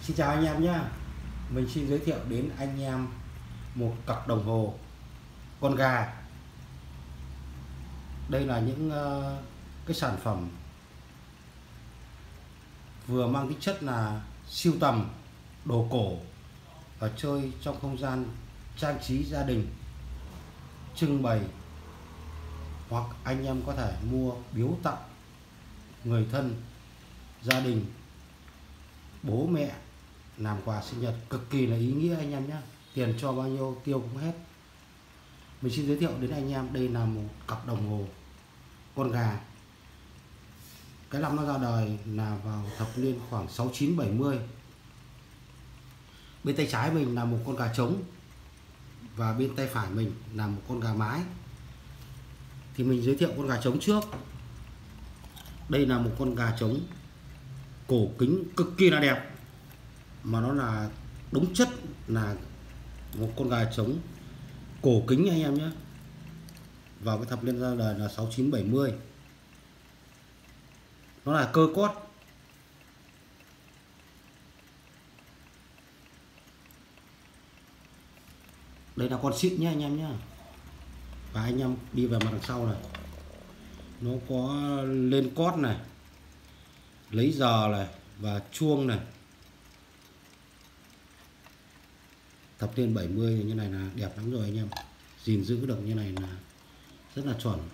Xin chào anh em nhé. Mình xin giới thiệu đến anh em một cặp đồng hồ con gà. Đây là những cái sản phẩm vừa mang tính chất là sưu tầm đồ cổ và chơi trong không gian trang trí gia đình, trưng bày, hoặc anh em có thể mua biếu tặng người thân, gia đình, bố mẹ làm quà sinh nhật, cực kỳ là ý nghĩa anh em nhé. Tiền cho bao nhiêu tiêu cũng hết. Mình xin giới thiệu đến anh em, đây là một cặp đồng hồ con gà. Cái năm nó ra đời là vào thập niên khoảng 69-70. Bên tay trái mình là một con gà trống và bên tay phải mình là một con gà mái. Thì mình giới thiệu con gà trống trước. Đây là một con gà trống cổ kính cực kỳ là đẹp, mà nó là đúng chất là một con gà trống cổ kính anh em nhé. Vào cái thập niên ra đời là 69-70. Nó là cơ cót. Đây là con xịn nhé anh em nhé. Và anh em đi về mặt đằng sau này, nó có lên cót này, lấy giờ này và chuông này. Thập niên 70 như này là đẹp lắm rồi anh em. Gìn giữ được như này là rất là chuẩn.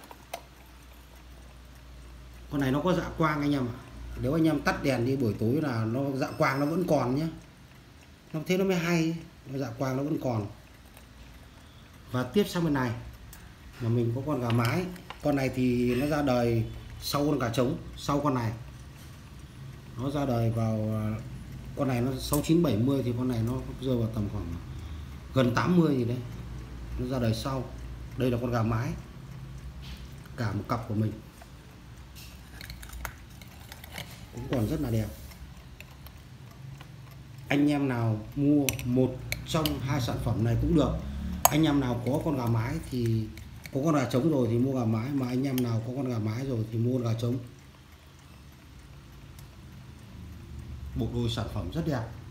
Con này nó có dạ quang anh em ạ. Nếu anh em tắt đèn đi buổi tối là nó dạ quang nó vẫn còn nhé. Nó thế nó mới hay, nó dạ quang nó vẫn còn. Và tiếp sang bên này mà mình có con gà mái. Con này thì nó ra đời sau con gà trống, sau con này. Nó ra đời vào, con này nó 69-70 thì con này nó rơi vào tầm khoảng gần 80 gì đấy. Nó ra đời sau. Đây là con gà mái, cả một cặp của mình, cũng còn rất là đẹp. Anh em nào mua một trong hai sản phẩm này cũng được. Anh em nào có con gà mái thì có con gà trống rồi thì mua gà mái, mà anh em nào có con gà mái rồi thì mua gà trống. Bộ đôi sản phẩm rất đẹp.